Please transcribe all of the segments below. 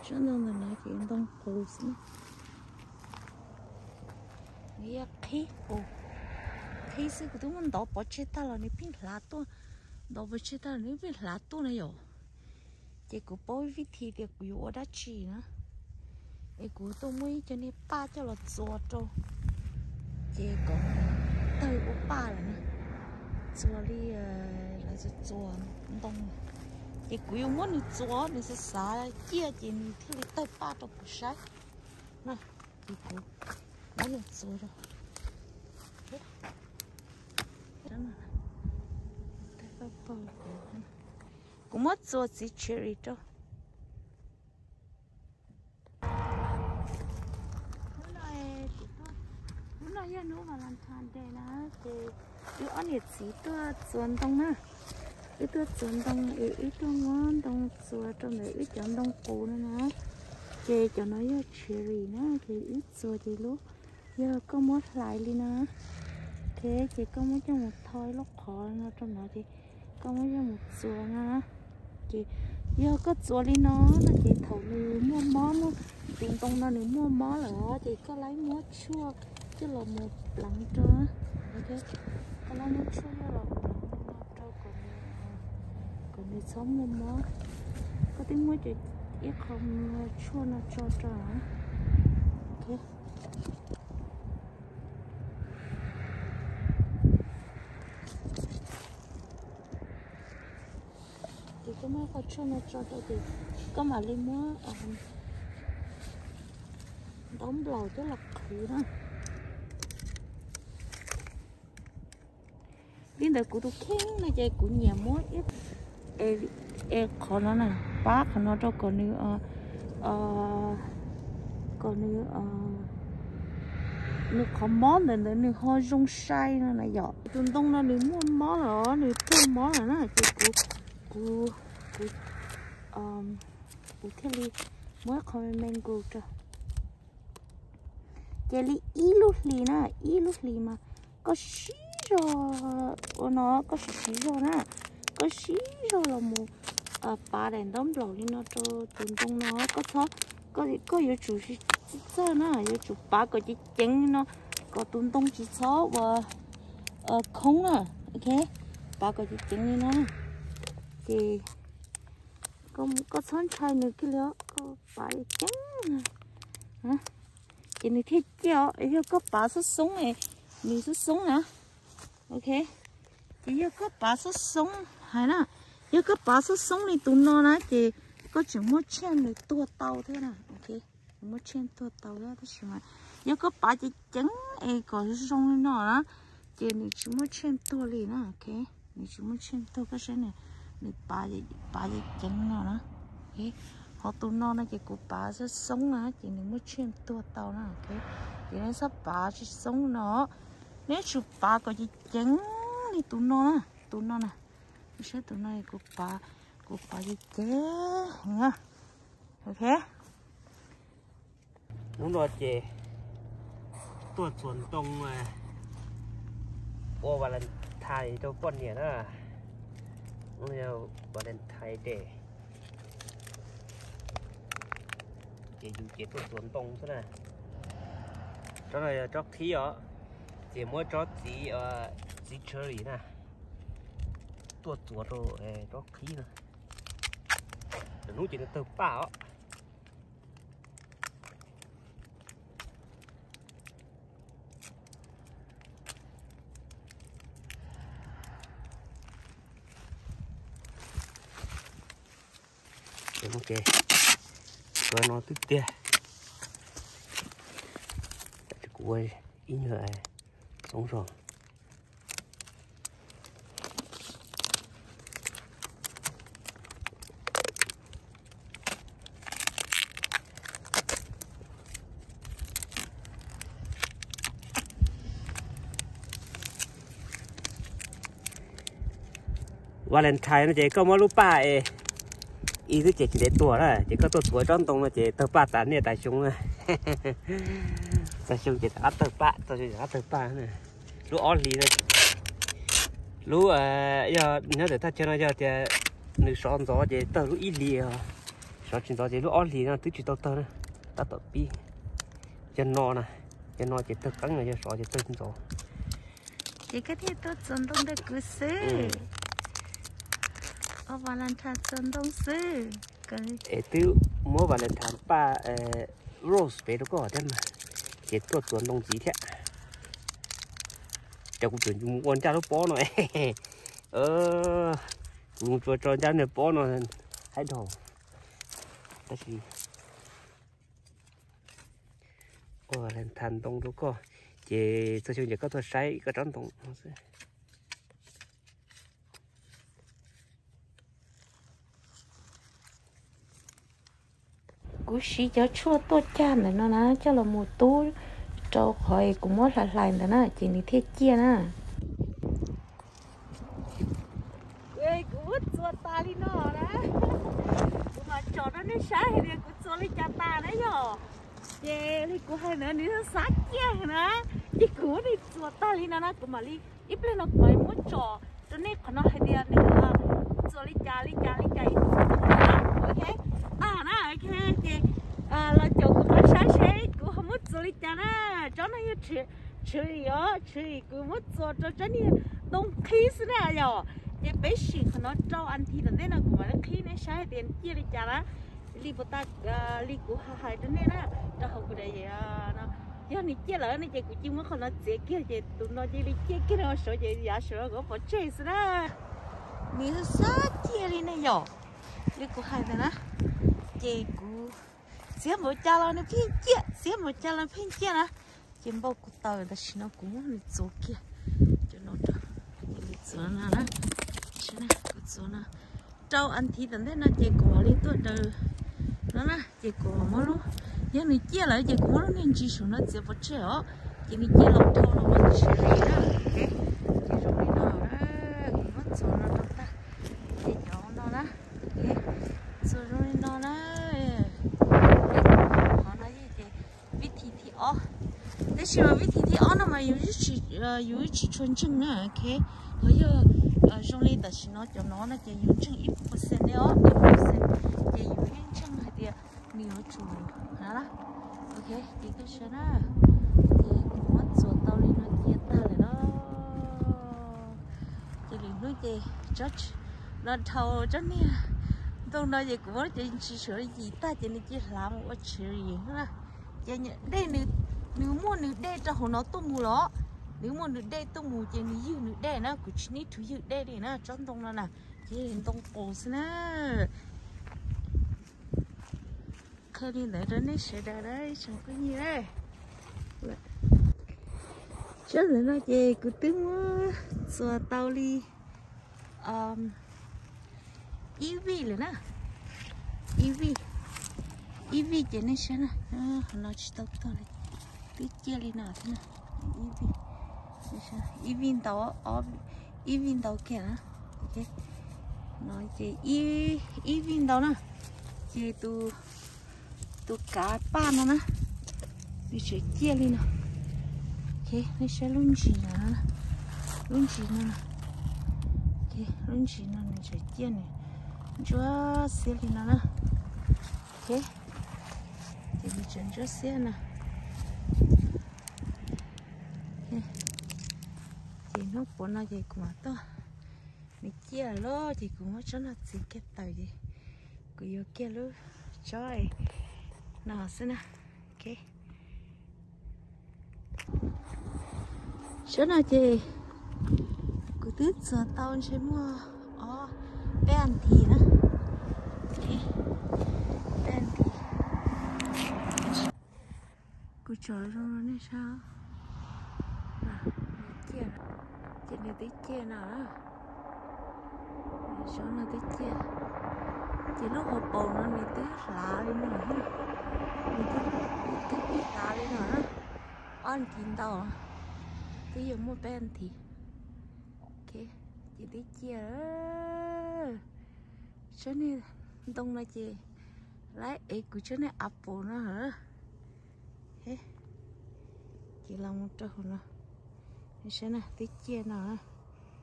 cho nên là nói chuyện đông cù xí nghĩa khí cù khí xí của chúng mình đổ bỏ chết ta là nếu pin lá to đổ bỏ chết ta là nếu pin lá to này rồi chỉ của bôi vít thì được của đã chỉ nữa cái của tôi mới cho nên ba cho là chùa trâu chỉ có tay của ba là nè chùa đi là chùa đông chỉ của yêu muốn đi chùa đi sẽ xả chia chỉ thì tay ba cho của sai nè chỉ của đó là chùa rồi đó là tay ba ba cũng mất chùa chỉ cherry đâu giờ nó vào làm than đây nè thì cái anh nhiệt sĩ tôi chuẩn đông nè cái tôi chuẩn đông cái tôi ngon đông sữa trong này ít chọn đông cũ nữa nè thì cho nó giờ cherry nè thì ít sữa thì lúc giờ có mất lại đi nè thế chỉ có mất cho một thôi lúc khó nó trong đó thì có mất cho một sữa nè thì giờ có sữa đi nó là chỉ thầu nữ mua món nó tiền tông nó nữ mua món là thì có lấy món chua chứ là một lần cho ok còn nó chua là một lần cho còn đi sống một món có tiếng mới chỉ ít không chua nó cho ok thì có mấy con chua nó cho thì có mà lên món đóng lò chứ là khử đó đến đời của tôi khen là chơi của nhà mối ít khó nó nè bác nó cho còn nữa nó khó món này nữa hơi rung say nó này giọt tuần đông nó được mua món rồi được mua món rồi nó chơi của thế li mới không mango cho chơi li ít lúc li mà có xí rồi nó có xí rồi nè có xí rồi là một ba đèn đóm lò đi nó cho tuần đông nó có yếu chủ chỉ cho nó yếu chủ ba cái chỉ chén nó có tuần đông chỉ số và không nè ok ba cái chỉ chén nó thì có son chai nữa kia nữa có ba cái chén hả thì nó thiết cho ấy có ba số sống này nhiều số sống nè ok thì giờ có ba số sống hay nè giờ có ba số sống này tụi nó nè thì có chỉ một trên này tua tàu thế nè ok một trên tua tàu đó thì mà giờ có ba chỉ trắng ấy có rong nó nè thì này chỉ một trên tua liền nè ok này chỉ một trên tua cái này này ba chỉ trắng nó nè ok họ tụi nó nè chỉ có ba số sống nè thì này một trên tua tàu nè ok thì nó sắp ba chỉ sống nó nếu chụp ba có gì trắng thì tụi nó nè sẽ tụi nó của ba gì chế nha ok đúng rồi chị tôi chuẩn tông mà ô và lần thầy cho con nhỉ đó nhiều và lần thầy để chị dùng chị tôi chuẩn tông thế này đó là chót thí đó chị mới chót chỉ chơi nè tôi chuột rồi chót thí nè nó chỉ là từ bảo ok rồi nó tức tia của ý nhựa sống rồi Valentine nó chỉ có một lúc ba ý thứ chỉ để tuổi đó chỉ có tuổi trong tông là chỉ tờ ba tán này tại chúng tại chúng chỉ ăn tờ ba tôi chỉ ăn tờ ba này lúc on lì này lúc giờ nhớ để ta chơi nó giờ thì nữ son gió chỉ tờ lúc ít lì sao chỉ đó chỉ lúc ăn thì nó tứ chỉ tao tao nè tao tập pi chân no nè chân no chỉ tao cắn rồi sao chỉ tao cũng rồi chỉ cái thì tôi chân đông để cứ xứ ở Valentine chân đông xứ cái từ mua Valentine ba rose về đó có thế mà chỉ tôi tuần đông chỉ thế cho cũng chuẩn dùng quan cha nó bó rồi dùng cho cha nó bó rồi hay đồ cái gì lên thành đông đó có chỉ tôi chỉ có tôi sai cái tròn đông cú xí cho chua tốt cha này nó ná cho là một túi trâu khỏi cũng mất lại nữa nè chỉ ní thiết chia nè ê cú chua ta đi nó đó cú mà chọn nó đi sáng thì cú chua đi cha ta đấy rồi ê đi cú hay nữa ní nó sáng chia nữa đi cú đi chua ta đi nó nè cú mà đi ít lên nó mới muốn chọn cho nên nó hay đi ăn nữa chua đi cha ok nè ok là chỗ của nó sáng sáng của không muốn xử lý cha nè cho nó như chửi của muốn做cho cho như đông khí thế này rồi để bé xì nó trâu ăn thì nên là của nó khí này sáng tiền chia đi cha đó li bột ta li của hai cho nên là cho học cái này nó giờ này chia lại này của chim nó còn nó dễ kia thì tụi nó chỉ đi chia cái nó sợ gì giả sợ của bỏ chơi thế đó mình sát chia đi này rồi li của hai này nè chị của xíu một cha là nó phiên chia xíu một cha là phiên chia nè chim bao cụ tàu là xin nó cũng muốn做kia cho nó đó đi做nè xin nè cụ做nè trâu ăn thịt nên nó chị của đi tuột đời nó nè chị của mới luôn nhưng này chia lại chị của nó nên chỉ số nó chỉ một triệu chị này chia lọc thô nó một triệu đó chị trong đi nó đó cũng mất số nó đâu ta chị nhỏ nó đó số trong đi nó đó但是我天天安那么有一起纯正呢 ，OK， 还有用来的是那叫那那叫认证1%的哦，1%叫有认证还得没有做，好了 ，OK， 这个是呢，我做到了那接大了咯，这里那个 judge， 那头真的，到那些国这汽车一大件的去làm我吃赢了，这呢，这呢。nếu mua nước đê cho họ nó tung mù đó nếu mua nước đê tung mù thì nếu yêu nước đê nó cũng chỉ need to yêu đê đi nè trong tông nó nè chỉ hiện tông cổ xí nè khơi đi để đến đấy sẽ ra đấy chẳng có gì đây chứ là nó về cứ tính xua tàu đi EV rồi nè EV chỉ nên xem nè nó chỉ tàu thôi tí chia đi nào thế này EV tàu kia nè ok nói chị EV tàu nè chị tu cá ba nó nè đi sẽ chia đi nào ok nó sẽ luôn chỉ nè ok luôn chỉ nè mình sẽ chia này chúa xe đi nào nè ok thì mình chuyển chúa xe nè thì nó của nó gì cũng to mình chia lo thì cũng cho nó chỉ cái tàu gì cứ yêu kia luôn trời nào xem nào ok chỗ nào chị cứ tít giờ tàu sẽ mua bé ăn thì nữa bé ăn thì cứ chờ cho nó này sao chị này tí chia nào đó số nào tí chia chị nó hộp bầu nó này tí lạ đi nữa tí lạ đi nữa ăn chín tàu tí dùng một bên thì ok chị tí chia đó số này đông là chị lấy ấy của số này apple nó hả chị làm một trâu nữa sẽ nè tí chia nào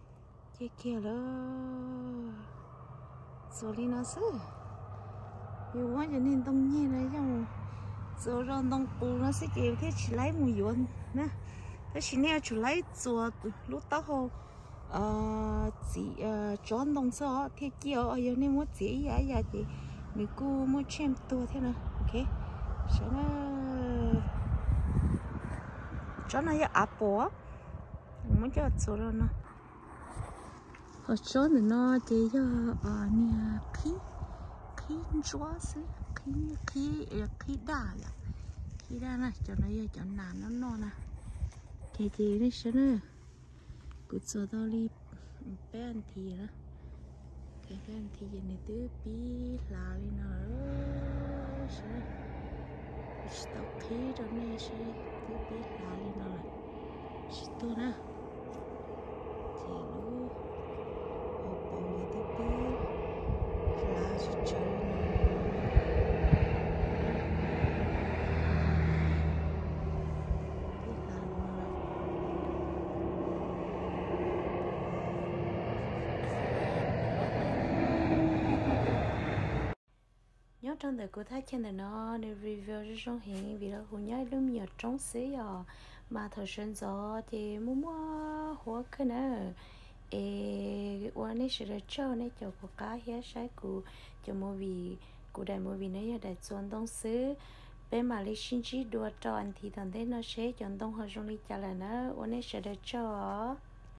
chia kia đó rồi đi nó xứ nhiều quá cho nên tông nhiên này trong rồi rồi tông bù nó sẽ chịu thế chỉ lấy một yuan nè thế chỉ nè chỉ lấy chùa lúc tao hồ chỉ chọn tông số thế kia ở giờ nên muốn chỉ giá giá thì mình cứ muốn xem tua thế nào ok sẽ nó cho nó là apple muốn cho số rồi nó ở chỗ này nó chỉ cho nè khí chúa xí khí đa này cho nó cho nàn nó nè cái gì đấy sao nữa cứ cho tao đi bé ăn thì đó cái ăn thì giờ này tứ bí là đi nó sao tao khí rồi nè sao tứ bí là đi nó sao tôi nè chỉ lu bỏ đi tứ bí là chỉ chơi nhớ trong đời của thái trên này nó để review cho trong hiện vì đó hồi nhớ lúc nhiều trống xí à mà thời sinh gió thì muốn mua hoa cái nữa quan này sẽ cho này cho có cá hết sai của cho mua vì của đại mua vì này đại chọn đông xứ bên mà lấy sinh chi đua cho anh thì thằng thế nó sẽ chọn đông hơn trong đi trả lại nó quan này sẽ cho